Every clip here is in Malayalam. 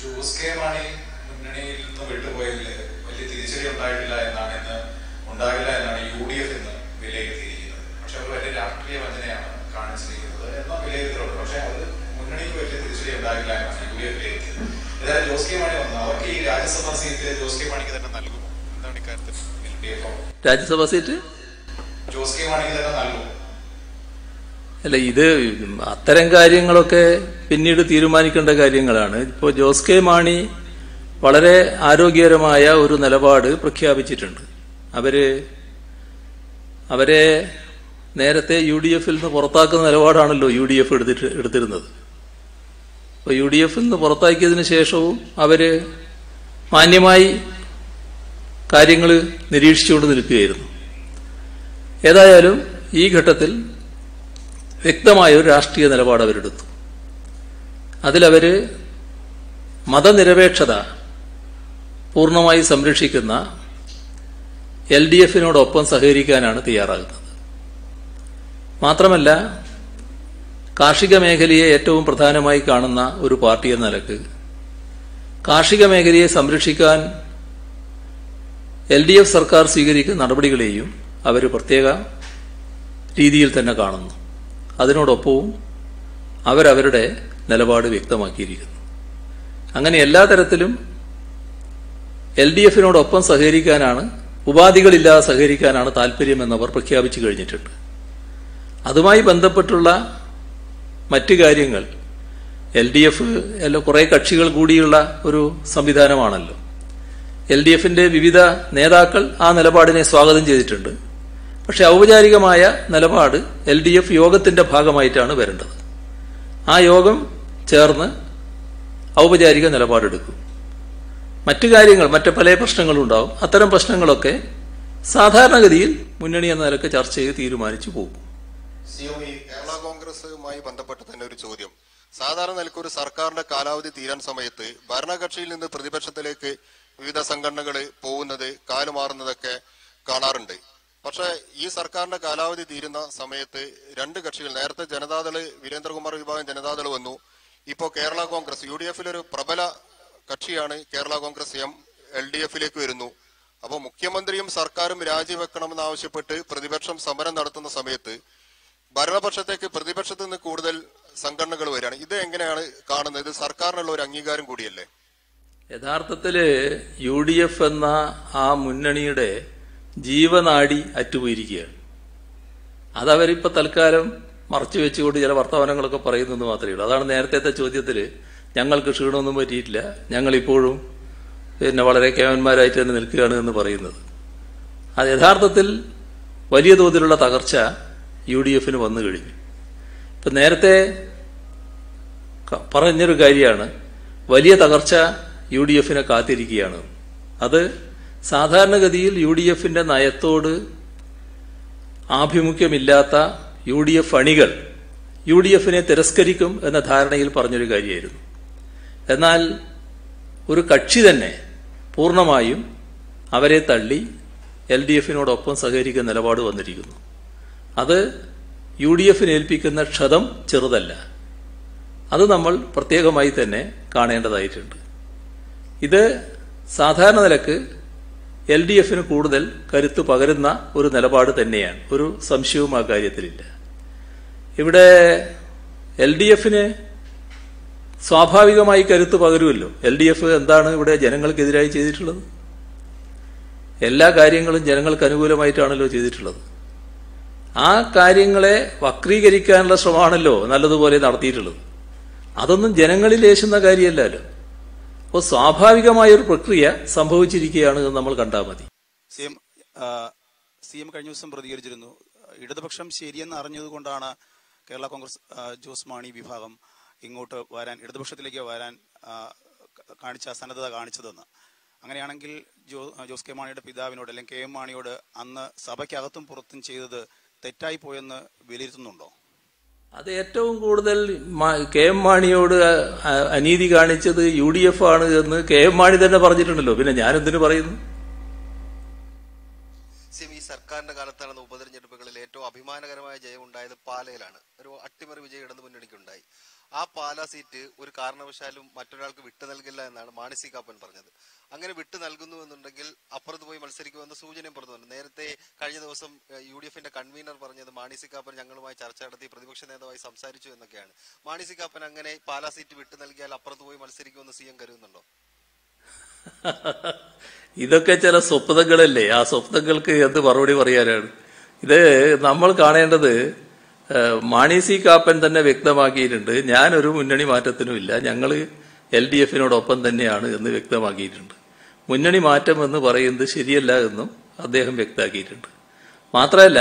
ജോസ് കെ മാണി മുന്നണിയിൽ നിന്ന് വിട്ടുപോയതിൽ വലിയ തിരിച്ചടി ഉണ്ടായിട്ടില്ല എന്നാണ് UDF ഇന്ന് വിലയിരുത്തിയിരിക്കുന്നത്. പക്ഷെ അവർ വലിയ രാഷ്ട്രീയ വഞ്ചനയാണ് കാണിച്ചിരിക്കുന്നത് എന്ന വിലയിരുത്തലുണ്ട്. പക്ഷെ അത് മുന്നണിക്ക് വലിയ തിരിച്ചടി ഉണ്ടാകില്ല എന്നാണ് UDF വിലയിരുത്തിയത്. ഏതായാലും ജോസ് കെ മാണി വന്നു, അവർക്ക് ഈ രാജ്യസഭാ സീറ്റ് ജോസ് കെ മാണിക്ക് തന്നെ നൽകുമോ? എന്താണ് ഇക്കാര്യത്തിൽ രാജ്യസഭാ സീറ്റ് ജോസ് കെ മാണിക്ക് തന്നെ നൽകുമോ? അല്ല, ഇത് അത്തരം കാര്യങ്ങളൊക്കെ പിന്നീട് തീരുമാനിക്കേണ്ട കാര്യങ്ങളാണ്. ഇപ്പോൾ ജോസ് കെ മാണി വളരെ ആരോഗ്യകരമായ ഒരു നിലപാട് പ്രഖ്യാപിച്ചിട്ടുണ്ട്. അവരെ നേരത്തെ UDF നിന്ന് പുറത്താക്കുന്ന നിലപാടാണല്ലോ UDF എടുത്തിരുന്നത്. അപ്പോൾ UDF നിന്ന് പുറത്താക്കിയതിന് ശേഷവും അവര് മാന്യമായി കാര്യങ്ങൾ നിരീക്ഷിച്ചുകൊണ്ട് നിൽക്കുകയായിരുന്നു. ഏതായാലും ഈ ഘട്ടത്തിൽ വ്യക്തമായ ഒരു രാഷ്ട്രീയ നിലപാട് അവരെടുത്തു. അതിലവര് മതനിരപേക്ഷത പൂർണ്ണമായി സംരക്ഷിക്കുന്ന LDFനോടൊപ്പം സഹകരിക്കാനാണ് തയ്യാറാകുന്നത്. മാത്രമല്ല, കാർഷിക മേഖലയെ ഏറ്റവും പ്രധാനമായി കാണുന്ന ഒരു പാർട്ടി എന്ന നിലക്ക് കാർഷിക മേഖലയെ സംരക്ഷിക്കാൻ LDF സർക്കാർ സ്വീകരിക്കുന്ന നടപടികളെയും അവർ പ്രത്യേക രീതിയിൽ തന്നെ കാണുന്നു. അതിനോടൊപ്പവും അവരവരുടെ നിലപാട് വ്യക്തമാക്കിയിരിക്കുന്നു. അങ്ങനെ എല്ലാ തരത്തിലും LDFനോടൊപ്പം സഹകരിക്കാനാണ്, ഉപാധികളില്ലാതെ സഹകരിക്കാനാണ് താല്പര്യമെന്നവർ പ്രഖ്യാപിച്ചു കഴിഞ്ഞിട്ടുണ്ട്. അതുമായി ബന്ധപ്പെട്ടുള്ള മറ്റ് കാര്യങ്ങൾ LDF കുറെ കക്ഷികൾ കൂടിയുള്ള ഒരു സംവിധാനമാണല്ലോ. LDFന്റെ വിവിധ നേതാക്കൾ ആ നിലപാടിനെ സ്വാഗതം ചെയ്തിട്ടുണ്ട്. പക്ഷെ ഔപചാരികമായ നിലപാട് LDF യോഗത്തിന്റെ ഭാഗമായിട്ടാണ് വരേണ്ടത്. ആ യോഗം ചേർന്ന് ഔപചാരിക നിലപാടെടുക്കും. മറ്റു കാര്യങ്ങൾ, മറ്റ് പല പ്രശ്നങ്ങളുണ്ടാവും. അത്തരം പ്രശ്നങ്ങളൊക്കെ സാധാരണഗതിയിൽ മുന്നണി എന്ന നിലക്ക് ചർച്ച ചെയ്ത് തീരുമാനിച്ചു പോകും. കേരള കോൺഗ്രസുമായി ബന്ധപ്പെട്ട് തന്നെ ഒരു ചോദ്യം. സാധാരണ നിലയ്ക്ക് ഒരു സർക്കാരിന്റെ കാലാവധി തീരാൻ സമയത്ത് ഭരണകക്ഷിയിൽ നിന്ന് പ്രതിപക്ഷത്തിലേക്ക് വിവിധ സംഘടനകൾ പോകുന്നത്, കാലുമാറുന്നതൊക്കെ കാണാറുണ്ട്. പക്ഷെ ഈ സർക്കാരിന്റെ കാലാവധി തീരുന്ന സമയത്ത് രണ്ട് കക്ഷികൾ, നേരത്തെ ജനതാദള്, വീരേന്ദ്രകുമാർ വിഭാഗം ജനതാദള് വന്നു. ഇപ്പോ കേരള കോൺഗ്രസ്, UDFലൊരു പ്രബല കക്ഷിയാണ് കേരള കോൺഗ്രസ് LDFലേക്ക് വരുന്നു. അപ്പൊ മുഖ്യമന്ത്രിയും സർക്കാരും രാജിവെക്കണമെന്ന് ആവശ്യപ്പെട്ട് പ്രതിപക്ഷം സമരം നടത്തുന്ന സമയത്ത് ഭരണപക്ഷത്തേക്ക് പ്രതിപക്ഷത്ത് നിന്ന് കൂടുതൽ സംഘടനകൾ വരികയാണ്. ഇത് എങ്ങനെയാണ് കാണുന്നത്? സർക്കാരിനുള്ള ഒരു അംഗീകാരം കൂടിയല്ലേ? യഥാർത്ഥത്തില് UDF എന്ന ആ മുന്നണിയുടെ ജീവനാടി അറ്റുപോയിരിക്കുകയാണ്. അതവരിപ്പോ തൽക്കാലം മറച്ചു വെച്ചുകൊണ്ട് ചില വർത്തമാനങ്ങളൊക്കെ പറയുന്നെന്ന് മാത്രമേ ഉള്ളൂ. അതാണ് നേരത്തെ ചോദ്യത്തില് ഞങ്ങൾക്ക് ക്ഷീണമൊന്നും പറ്റിയിട്ടില്ല, ഞങ്ങളിപ്പോഴും വളരെ കേവന്മാരായിട്ട് തന്നെ നിൽക്കുകയാണ് എന്ന് പറയുന്നത്. അത് യഥാർത്ഥത്തിൽ വലിയ തോതിലുള്ള തകർച്ച UDFന് വന്നു കഴിഞ്ഞു. ഇപ്പൊ നേരത്തെ പറഞ്ഞൊരു കാര്യമാണ്, വലിയ തകർച്ച UDFനെ കാത്തിരിക്കുകയാണ്. അത് സാധാരണഗതിയിൽ UDFന്റെ നയത്തോട് ആഭിമുഖ്യമില്ലാത്ത UDF അണികൾ UDFനെ തിരസ്കരിക്കും എന്ന ധാരണയിൽ പറഞ്ഞൊരു കാര്യമായിരുന്നു. എന്നാൽ ഒരു കക്ഷി തന്നെ പൂർണ്ണമായും അവരെ തള്ളി LDFനോടൊപ്പം സഹകരിക്കുന്ന നിലപാട് വന്നിരിക്കുന്നു. അത് UDFന് ഏൽപ്പിക്കുന്ന ക്ഷതം ചെറുതല്ല. അത് നമ്മൾ പ്രത്യേകമായി തന്നെ കാണേണ്ടതായിട്ടുണ്ട്. ഇത് സാധാരണ നിലക്ക് LDFന് കൂടുതൽ കരുത്ത് പകരുന്ന ഒരു നിലപാട് തന്നെയാണ്. ഒരു സംശയവും ആ കാര്യത്തിലില്ല. ഇവിടെ LDFന് സ്വാഭാവികമായി കരുത്ത് പകരുമല്ലോ. LDF എന്താണ് ഇവിടെ ജനങ്ങൾക്കെതിരായി ചെയ്തിട്ടുള്ളത്? എല്ലാ കാര്യങ്ങളും ജനങ്ങൾക്ക് അനുകൂലമായിട്ടാണല്ലോ ചെയ്തിട്ടുള്ളത്. ആ കാര്യങ്ങളെ വക്രീകരിക്കാനുള്ള ശ്രമമാണല്ലോ നല്ലതുപോലെ നടത്തിയിട്ടുള്ളത്. അതൊന്നും ജനങ്ങളിൽ ലേശുന്ന കാര്യമല്ലല്ലോ. അപ്പോൾ സ്വാഭാവികമായൊരു പ്രക്രിയ സംഭവിച്ചിരിക്കുകയാണ് എന്ന് നമ്മൾ കണ്ടാൽ മതി. CM കഴിഞ്ഞ ദിവസം പ്രതികരിച്ചിരുന്നു. ഇടതുപക്ഷം ശരിയെന്ന് അറിഞ്ഞതുകൊണ്ടാണ് കേരള കോൺഗ്രസ് ജോസ് മാണി വിഭാഗം ഇങ്ങോട്ട് വരാൻ, ഇടതുപക്ഷത്തിലേക്ക് വരാൻ കാണിച്ച സന്നദ്ധത കാണിച്ചതെന്ന്. അങ്ങനെയാണെങ്കിൽ ജോസ് കെ മാണിയുടെ പിതാവിനോട് അല്ലെങ്കിൽ KM മാണിയോട് അന്ന് സഭയ്ക്കകത്തും പുറത്തും ചെയ്തത് തെറ്റായി പോയെന്ന് വിലയിരുത്തുന്നുണ്ടോ? അത് ഏറ്റവും കൂടുതൽ KM മാണിയോട് അനീതി കാണിച്ചത് UDF ആണ് എന്ന് KM മാണി തന്നെ പറഞ്ഞിട്ടുണ്ടല്ലോ. പിന്നെ ഞാനെന്തിനു പറയുന്നു? ഈ സർക്കാരിന്റെ കാലത്ത് നടന്ന ഉപതെരഞ്ഞെടുപ്പുകളിൽ ഏറ്റവും അഭിമാനകരമായ ജയം ഉണ്ടായത് പാലയിലാണ്. ഒരു അട്ടിമറി വിജയം ഇടതു മുന്നണിക്കുണ്ടായി. ആ പാലാ സീറ്റ് ഒരു കാരണവശാലും മറ്റൊരാൾക്ക് വിട്ടു നൽകില്ല എന്നാണ് മാണി സി കാപ്പൻ പറഞ്ഞത്. അങ്ങനെ വിട്ടു നൽകുന്നു എന്നുണ്ടെങ്കിൽ അപ്പുറത്ത് പോയി മത്സരിക്കുമെന്ന സൂചനയും പുറത്തുണ്ട്. നേരത്തെ കഴിഞ്ഞ ദിവസം UDF-ന്റെ കൺവീനർ പറഞ്ഞത് മാണി സി കാപ്പൻ ഞങ്ങളുമായി ചർച്ച നടത്തി പ്രതിപക്ഷ നേതാവായി സംസാരിച്ചു എന്നൊക്കെയാണ്. മാണി സി കാപ്പൻ അങ്ങനെ പാലാ സീറ്റ് വിട്ടു നൽകിയാൽ അപ്പുറത്ത് പോയി മത്സരിക്കുമെന്ന് CM കരുതുന്നുണ്ടോ? ഇതൊക്കെ ചില സ്വപ്നങ്ങളല്ലേ. ആ സ്വപ്നങ്ങൾക്ക് എന്ത് മറുപടി പറയാനാണ്? ഇത് നമ്മൾ കാണേണ്ടത് മാണി സി കാപ്പൻ തന്നെ വ്യക്തമാക്കിയിട്ടുണ്ട്, ഞാനൊരു മുന്നണി മാറ്റത്തിനുമില്ല, ഞങ്ങൾ LDF-നോടൊപ്പം തന്നെയാണ് എന്ന് വ്യക്തമാക്കിയിട്ടുണ്ട്. മുന്നണി മാറ്റം എന്ന് പറയുന്നത് ശരിയല്ല എന്നും അദ്ദേഹം വ്യക്തമാക്കിയിട്ടുണ്ട്. മാത്രമല്ല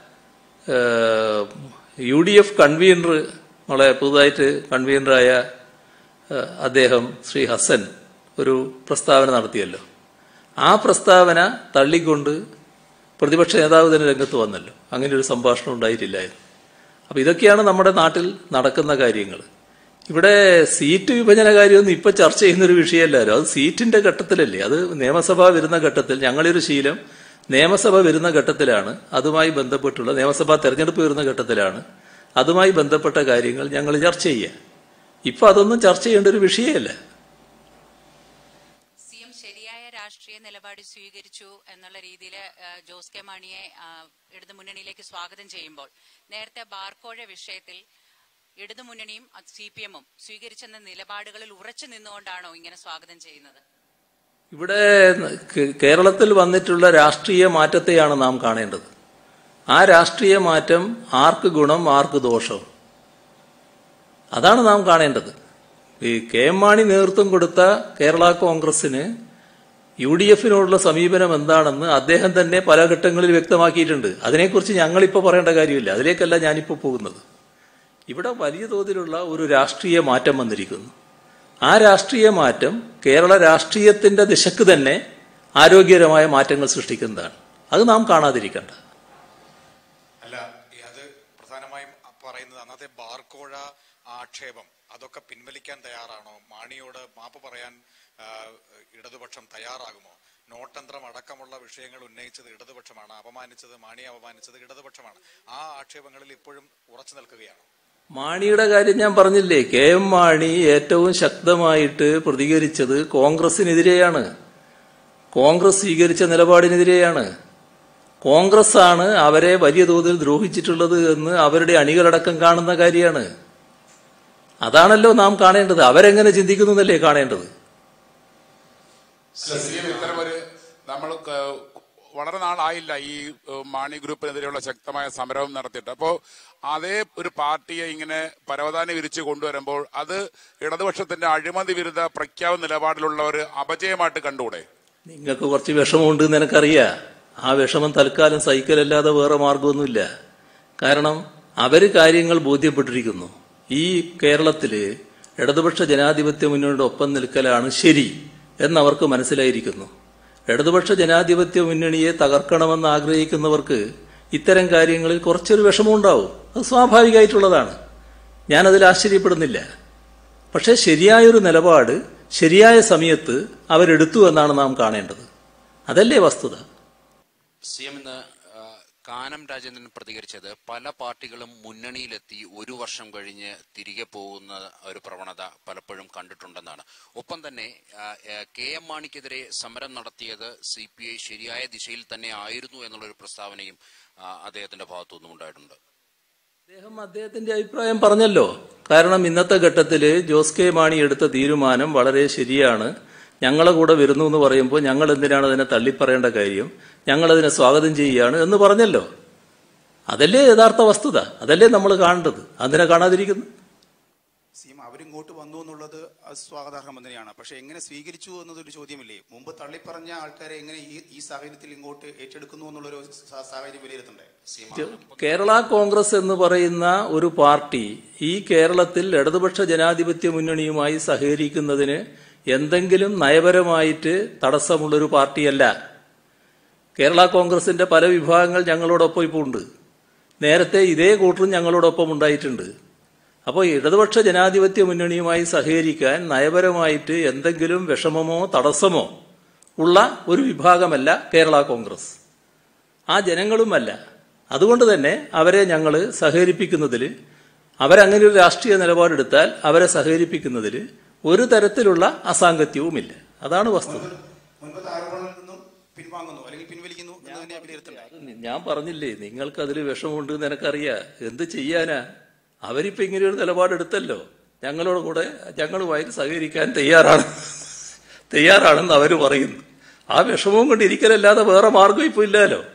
UDF കൺവീനർ, നമ്മളെ പുതുതായിട്ട് കൺവീനറായ അദ്ദേഹം ശ്രീ ഹസൻ ഒരു പ്രസ്താവന നടത്തിയല്ലോ. ആ പ്രസ്താവന തള്ളിക്കൊണ്ട് പ്രതിപക്ഷ നേതാവ് തന്നെ രംഗത്ത് വന്നല്ലോ. അങ്ങനെ ഒരു സംഭാഷണം ഉണ്ടായിട്ടില്ലായിരുന്നു. അപ്പൊ ഇതൊക്കെയാണ് നമ്മുടെ നാട്ടിൽ നടക്കുന്ന കാര്യങ്ങൾ. ഇവിടെ സീറ്റ് വിഭജന കാര്യമൊന്നും ഇപ്പൊ ചർച്ച ചെയ്യുന്നൊരു വിഷയമല്ലല്ലോ. അത് സീറ്റിന്റെ ഘട്ടത്തിലല്ലേ, അത് നിയമസഭ വരുന്ന ഘട്ടത്തിൽ. ഞങ്ങളൊരു ശീലം നിയമസഭ വരുന്ന ഘട്ടത്തിലാണ് അതുമായി ബന്ധപ്പെട്ടുള്ള, നിയമസഭാ തെരഞ്ഞെടുപ്പ് വരുന്ന ഘട്ടത്തിലാണ് അതുമായി ബന്ധപ്പെട്ട കാര്യങ്ങൾ ഞങ്ങൾ ചർച്ച ചെയ്യുക. ഇപ്പൊ അതൊന്നും ചർച്ച ചെയ്യേണ്ട ഒരു വിഷയമല്ല. രാഷ്ട്രീയ നിലപാട് സ്വീകരിച്ചു എന്നുള്ള രീതിയിൽ ജോസ് കെ മാണിയെ ഇടതുമുന്നണിയിലേക്ക് സ്വാഗതം ചെയ്യുമ്പോൾ, നേരത്തെ ബാർക്കോഴ വിഷയത്തിൽ ഇടതുമുന്നണിയും CPM-ഉം സ്വീകരിച്ചെന്ന നിലപാടുകളിൽ ഉറച്ചു നിന്നുകൊണ്ടാണോ ഇങ്ങനെ സ്വാഗതം ചെയ്യുന്നത്? ഇവിടെ കേരളത്തിൽ വന്നിട്ടുള്ള രാഷ്ട്രീയ മാറ്റത്തെയാണ് നാം കാണേണ്ടത്. ആ രാഷ്ട്രീയ മാറ്റം ആർക്ക് ഗുണം ആർക്ക് ദോഷം, അതാണ് നാം കാണേണ്ടത്. ഈ KM മാണി നേതൃത്വം കൊടുത്ത കേരള കോൺഗ്രസിന് UDF-നോടുള്ള സമീപനം എന്താണെന്ന് അദ്ദേഹം തന്നെ പല ഘട്ടങ്ങളിൽ വ്യക്തമാക്കിയിട്ടുണ്ട്. അതിനെക്കുറിച്ച് ഞങ്ങളിപ്പോൾ പറയേണ്ട കാര്യമില്ല, അതിലേക്കല്ല ഞാനിപ്പോൾ പോകുന്നത്. ഇവിടെ വലിയ തോതിലുള്ള ഒരു രാഷ്ട്രീയ മാറ്റം വന്നിരിക്കുന്നു. ആ രാഷ്ട്രീയ മാറ്റം കേരള രാഷ്ട്രീയത്തിന്റെ ദിശക്ക് തന്നെ ആരോഗ്യകരമായ മാറ്റങ്ങൾ സൃഷ്ടിക്കുന്നതാണ്. അത് നാം കാണാതിരിക്കേണ്ട. അല്ല, അത് പ്രധാനമായും പറയുന്നത് അന്നത്തെ ബാർക്കോഴ ആക്ഷേപം അതൊക്കെ പിൻവലിക്കാൻ തയ്യാറാണോ? മാണിയോട് മാപ്പ് പറയാൻ ഇടതുപക്ഷം തയ്യാറാകുമോ? നോട്ടന്ത്രം അടക്കമുള്ള വിഷയങ്ങൾ ഉന്നയിച്ചത് ഇടതുപക്ഷമാണ്, മാണിയെ അപമാനിച്ചത് ഇടതുപക്ഷമാണ്. ആ ആക്ഷേപങ്ങളിൽ ഇപ്പോഴും ഉറച്ചു നിൽക്കുകയാണ്. മാണിയുടെ കാര്യം ഞാൻ പറഞ്ഞില്ലേ, KM മാണി ഏറ്റവും ശക്തമായിട്ട് പ്രതികരിച്ചത് കോൺഗ്രസിനെതിരെയാണ്, കോൺഗ്രസ് സ്വീകരിച്ച നിലപാടിനെതിരെയാണ്. കോൺഗ്രസ് ആണ് അവരെ വലിയ തോതിൽ ദ്രോഹിച്ചിട്ടുള്ളത് എന്ന് അവരുടെ അണികളടക്കം കാണുന്ന കാര്യമാണ്. അതാണല്ലോ നാം കാണേണ്ടത്. അവരെങ്ങനെ ചിന്തിക്കുന്നു എന്നല്ലേ കാണേണ്ടത്. ഇത്തരമൊരു നമ്മൾ വളരെ നാളായില്ല ഈ മാണി ഗ്രൂപ്പിനെതിരെയുള്ള ശക്തമായ സമരവും നടത്തിയിട്ട്. അപ്പോൾ അതേ ഒരു പാർട്ടിയെ ഇങ്ങനെ പരവതാനി വിരിച്ച് കൊണ്ടുവരുമ്പോൾ അത് ഇടതുപക്ഷത്തിന്റെ അഴിമതി വിരുദ്ധ പ്രഖ്യാപന നിലപാടിലുള്ള ഒരു അപജയമായിട്ട് കണ്ടുകൂടെ? നിങ്ങൾക്ക് കുറച്ച് വിഷമമുണ്ട് എന്ന് എനിക്കറിയാം. ആ വിഷമം തൽക്കാലം സഹിക്കലല്ലാതെ വേറെ മാർഗമൊന്നുമില്ല. കാരണം അവര് കാര്യങ്ങൾ ബോധ്യപ്പെട്ടിരിക്കുന്നു. ഈ കേരളത്തില് ഇടതുപക്ഷ ജനാധിപത്യ മുന്നണിയുടെ ഒപ്പം നിൽക്കലാണ് ശരി എന്നവർക്ക് മനസ്സിലായിരിക്കുന്നു. ഇടതുപക്ഷ ജനാധിപത്യ മുന്നണിയെ തകർക്കണമെന്ന് ആഗ്രഹിക്കുന്നവർക്ക് ഇത്തരം കാര്യങ്ങളിൽ കുറച്ചൊരു വിഷമമുണ്ടാവും. അത് സ്വാഭാവികമായിട്ടുള്ളതാണ്, ഞാനതിൽ ആശ്ചര്യപ്പെടുന്നില്ല. പക്ഷെ ശരിയായൊരു നിലപാട് ശരിയായ സമയത്ത് അവരെടുത്തു എന്നാണ് നാം കാണേണ്ടത്. അതല്ലേ വസ്തുത. CM ഇന്ന് കാനം രാജേന്ദ്രൻ പ്രതികരിച്ചത് പല പാർട്ടികളും മുന്നണിയിലെത്തി 1 വർഷം കഴിഞ്ഞ് തിരികെ പോകുന്ന ഒരു പ്രവണത പലപ്പോഴും കണ്ടിട്ടുണ്ടെന്നാണ്. ഒപ്പം തന്നെ KM മാണിക്കെതിരെ സമരം നടത്തിയത് CPI ശരിയായ ദിശയിൽ തന്നെ ആയിരുന്നു എന്നുള്ളൊരു പ്രസ്താവനയും അദ്ദേഹത്തിന്റെ ഭാഗത്തുനിന്നും ഉണ്ടായിട്ടുണ്ട്. അദ്ദേഹത്തിന്റെ അഭിപ്രായം പറഞ്ഞല്ലോ. കാരണം ഇന്നത്തെ ഘട്ടത്തില് ജോസ് കെ മാണി എടുത്ത തീരുമാനം വളരെ ശരിയാണ്, ഞങ്ങളെ കൂടെ വരുന്നു എന്ന് പറയുമ്പോൾ ഞങ്ങൾ എന്തിനാണ് അതിനെ തള്ളിപ്പറയേണ്ട കാര്യം, ഞങ്ങളതിനെ സ്വാഗതം ചെയ്യുകയാണ് എന്ന് പറഞ്ഞല്ലോ. അതല്ലേ യഥാർത്ഥ വസ്തുത, അതല്ലേ നമ്മൾ കാണേണ്ടത്. അതിനെ കാണാതിരിക്കുന്നു. അവരിങ്ങോട്ട് വന്നു എന്നുള്ളത് സ്വാഗതാർഹം തന്നെയാണ്. പക്ഷെ എങ്ങനെ സ്വീകരിച്ചു എന്നതൊരു ചോദ്യമില്ലേ? മുമ്പ് തള്ളിപ്പറഞ്ഞ ആൾക്കാരെ എങ്ങനെ ഈ സാഹചര്യത്തിൽ ഇങ്ങോട്ട് ഏറ്റെടുക്കുന്നു എന്നുള്ളൊരു സാഹചര്യം വിലയിരുത്തണ്ടേ? കേരള കോൺഗ്രസ് എന്ന് പറയുന്ന ഒരു പാർട്ടി ഈ കേരളത്തിൽ ഇടതുപക്ഷ ജനാധിപത്യ മുന്നണിയുമായി സഹകരിക്കുന്നതിന് എന്തെങ്കിലും നയപരമായിട്ട് തടസ്സമുള്ളൊരു പാർട്ടിയല്ല. കേരള കോൺഗ്രസിന്റെ പല വിഭാഗങ്ങൾ ഞങ്ങളോടൊപ്പം ഇപ്പോൾ ഉണ്ട്. നേരത്തെ ഇതേ കൂട്ടരും ഞങ്ങളോടൊപ്പം ഉണ്ടായിട്ടുണ്ട്. അപ്പോൾ ഇടതുപക്ഷ ജനാധിപത്യ മുന്നണിയുമായി സഹകരിക്കാൻ നയപരമായിട്ട് എന്തെങ്കിലും വിഷമമോ തടസ്സമോ ഉള്ള ഒരു വിഭാഗമല്ല കേരള കോൺഗ്രസ്. ആ ജനങ്ങളുമല്ല. അതുകൊണ്ട് തന്നെ അവരെ ഞങ്ങൾ സഹകരിപ്പിക്കുന്നതിൽ അവരങ്ങനെ ഒരു രാഷ്ട്രീയ നിലപാടെടുത്താൽ അവരെ സഹകരിപ്പിക്കുന്നതിൽ ഒരു തരത്തിലുള്ള അസാംഗത്യവുമില്ല. അതാണ് വസ്തുത. ഞാൻ പറഞ്ഞില്ലേ, നിങ്ങൾക്ക് അതിൽ വിഷമമുണ്ട് എന്ന് എനിക്കറിയാം. എന്ത് ചെയ്യാനാ? അവരിപ്പോ ഇങ്ങനെ ഒരു നിലപാടെടുത്തല്ലോ, ഞങ്ങളോട് കൂടെ ഞങ്ങളുമായി സഹകരിക്കാൻ തയ്യാറാണെന്ന് അവർ പറയുന്നു. ആ വിഷമവും കൊണ്ട് ഇരിക്കലല്ലാതെ വേറെ മാർഗം ഇപ്പൊ ഇല്ലല്ലോ.